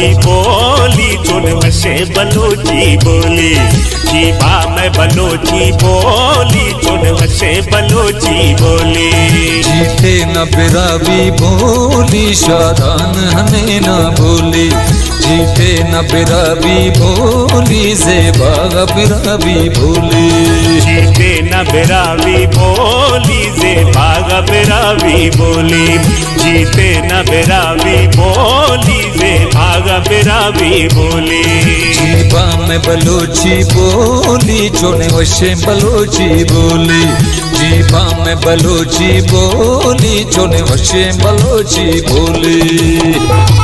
बलोची बोली चुन वशे बलोची बोली जीबा में बलोची बोली चुन वशे बलोची बोली जीते न बिरावी बोली शादान हने न बोली जीते न बिरावी बोली ज़ेबा बिरावी बोली जीते न बिरावी बोली ज़ेबा बिरावी बोली जीते न बिरावी बोली ज़ेबा बिरावी बोली जीबा में बलोची बोली चोने वशे बलोची बोली जीबा में बलोची बोली चोने वशे बलोची बोली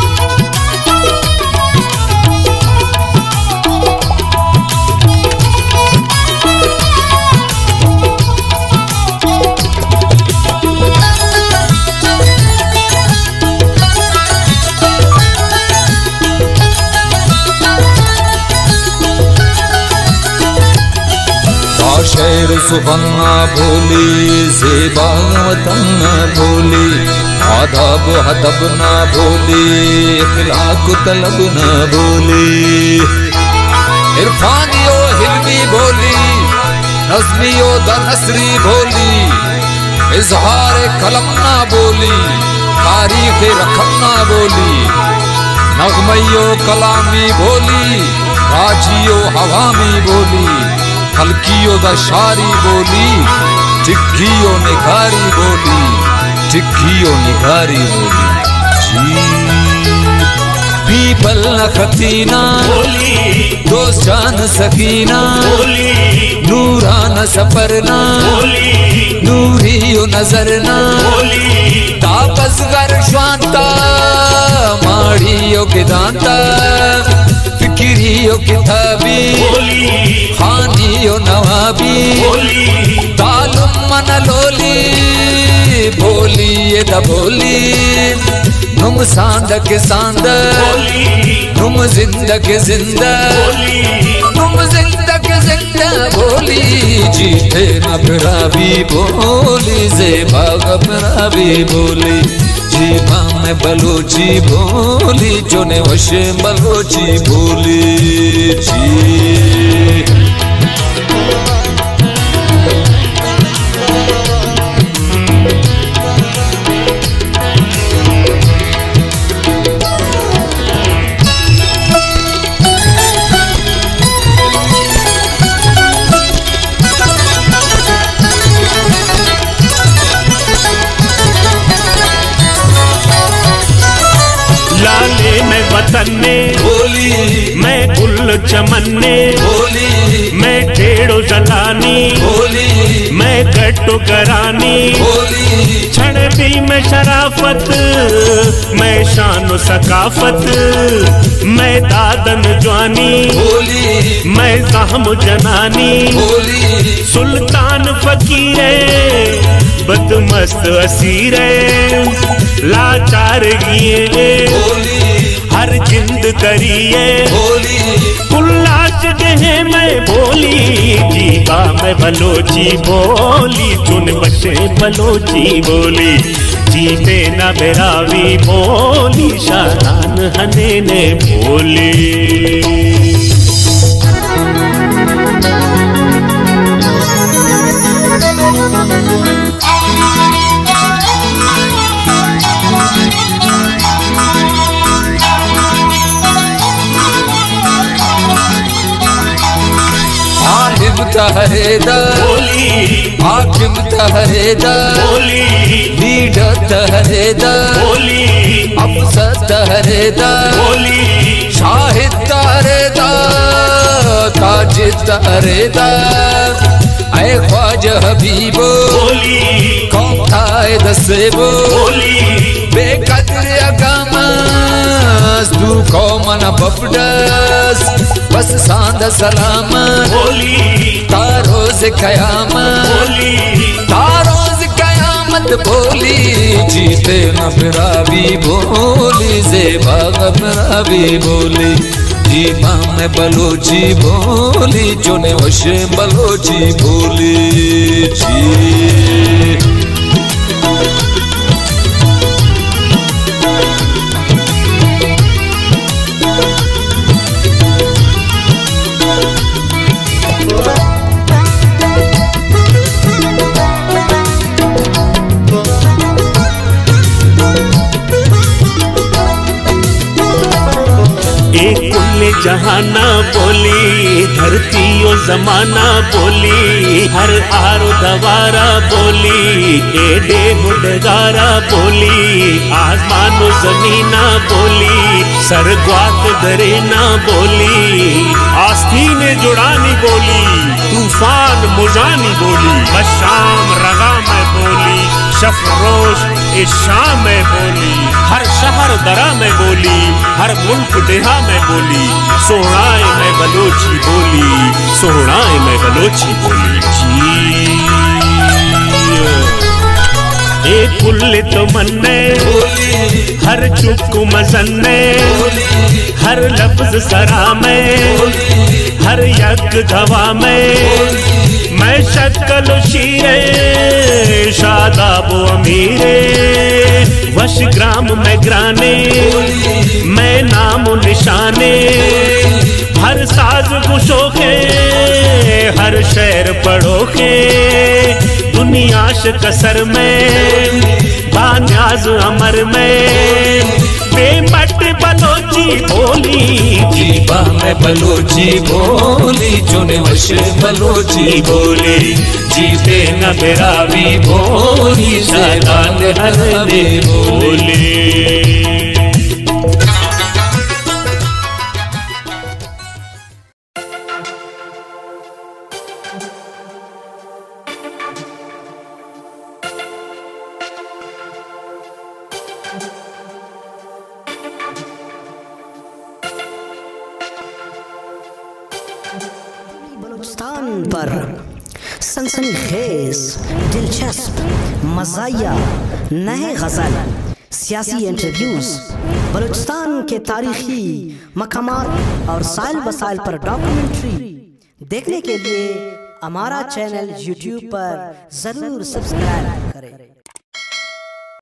शेर सुबन्ना बोली ज़ेबा वतन न बोली आदाब हदब न बोली इखलाक तलब न बोली इरफानियो हिल्मी बोली नज़मियो दनसरी बोली इजहार कलम न बोली तारीख रकम न बोली नगमयो कलामी बोली राजियो हवामी बोली हल्कियो दशारी बोली टिक्कियो निगारी बोली टिक्कियो निगारी बोली पीपल खतीना बोली दोस्तान सकीना बोली नूरान सफरना बोली नूरियो नजरना बोली तापस कर शांता माड़ियो किदांता फिकिरियो किताबी बोली खानियो नवाबी बोली तालुम मन लोली बोली ये द बोली नुम सांद के सांद बोली नुम जिंदा के जिंदा बोली नुम जिंदा के जिंदा बोली जीते न बिरावी बोली ज़ेबा बिरावी बोली जीबा में बलोची बोली चोने वशे बलोची बोली जी लाले में वतन में बोली मैं गुल चमन्ने बोली मैं टेढ़ो जलानी बोली मैं गट्टो करानी बोली क्षण भी मैं शराफत मैं शान सकाफत मैं दादन जवानी बोली मैं साहम जनानी बोली सुल्तान फकीरे बदमस्त असीरे लाचार गिए हर जिंद करिए कुल्लाश देहे मैं बोली जीबा में बलोची बोली चुन बशे बलोची बोली जीते न बिरावी बोली शादान हने ने बोली तहरेदा बोली हाकिम तहरेदा बोली लीडर तहरेदा बोली अफसर तहरेदा बोली शाहिद तहरेदा ताजिद तहरेदा ऐ ख्वाजा हबीबो बोली कौन थाए दसेबो बोली बेकदर अगामस तू कौमन बफडस बस सांद सलाम बोली तारोज कयामत बोली तारोज कयामत बोली जीते न बिरावी बोली ज़ेबा बिरावी बोली जीबा में बलोची बोली चोने वशे बलोची बोली जी जहाना बोली, धरती ओ जमाना बोली, हर आरो दवारा बोली, एडे गुडगारा बोली, आसमानो जमीना बोली, सरग्वात दरेना बोली, आस्तीने जुड़ानी बोली, तूफान मुजानी बोली, बशाम रगा में बोली, शफरोश शाम में बोली, हर शहर दरा में बोली, हर मुल्क देहा में बोली, सोहराए में बलोची बोली, सोहराए में बलोची बोली जी। एक कुल्ले तो मन्ने हर चुक्कू मजन्ने, हर लफ्ज सरा में, हर यक गवा में, मैं शक्ल शीरे शादाबो अमीरे, वश ग्राम में ग्राने, मैं नाम निशाने, हर साज गुशोखे, हर शहर पढ़ोखे, दुनियाश कसर में, बान्याज अमर में, बेमट बलोची बोली, जीबा में बलोची बोली, चुने वश बलोची बोली, जीते न बेरावी बोली, शैतान हरदे बोली। बलूचिस्तान पर सनसनीखेज, दिलचस्प, मज़ाहिया, नए गज़ल, सियासी इंटरव्यूज, बलूचिस्तान के तारीखी मकामात और साइल बसाइल पर डॉक्यूमेंट्री देखने के लिए हमारा चैनल YouTube पर ज़रूर सब्सक्राइब करें।